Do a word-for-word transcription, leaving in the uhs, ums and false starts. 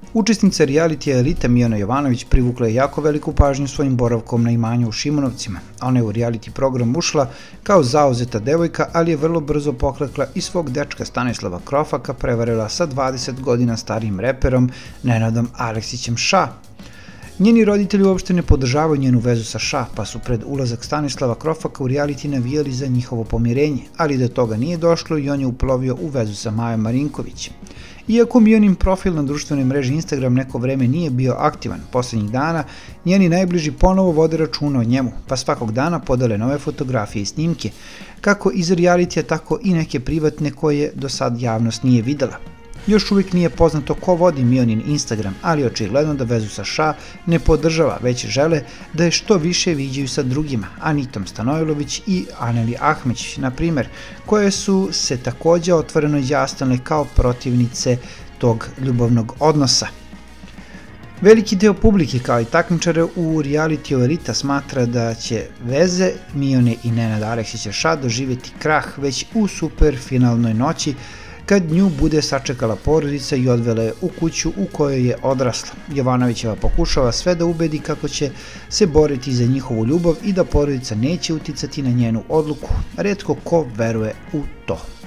Učesnica realitija Elita Mijana Jovanović privukla je jako veliku pažnju svojim boravkom na imanju u Šimunovcima. Ona je u reality program ušla kao zauzeta devojka, ali je vrlo brzo poklekla i svog dečka Stanislava Krofaka prevarila sa dvadeset godina starijim reperom Nenadom Aleksićem Ša. Njeni roditelji uopšte ne podržavaju njenu vezu sa Ša, pa su pred ulazak Stanislava Krofaka u reality navijali za njihovo pomirenje, ali do toga nije došlo i on je uplovio u vezu sa Majom Marinković. Iako Mijanin profil na društvenoj mreži Instagram neko vreme nije bio aktivan, poslednjih dana njeni najbliži ponovo vode računa o njemu, pa svakog dana podele nove fotografije i snimke, kako iz realitija, tako i neke privatne koje do sad javnost nije videla. Još uvijek nije poznato ko vodi Mijanin Instagram, ali očigledno da vezu sa Ša ne podržava, već žele da je što više viđaju sa drugima, Anitom Stanojlović i Aneli Ahmeć, na primer, koje su se takođe otvoreno izjasnile kao protivnice tog ljubavnog odnosa. Veliki deo publike kao i takmičare u realitiju Elita smatra da će veze Mijane i Nenada Aleksića Ša doživjeti krah već u superfinalnoj noći, kad nju bude sačekala porodica i odvela je u kuću u kojoj je odrasla. Jovanovićeva pokušava sve da ubedi kako će se boriti za njihovu ljubav i da porodica neće uticati na njenu odluku. Retko ko veruje u to.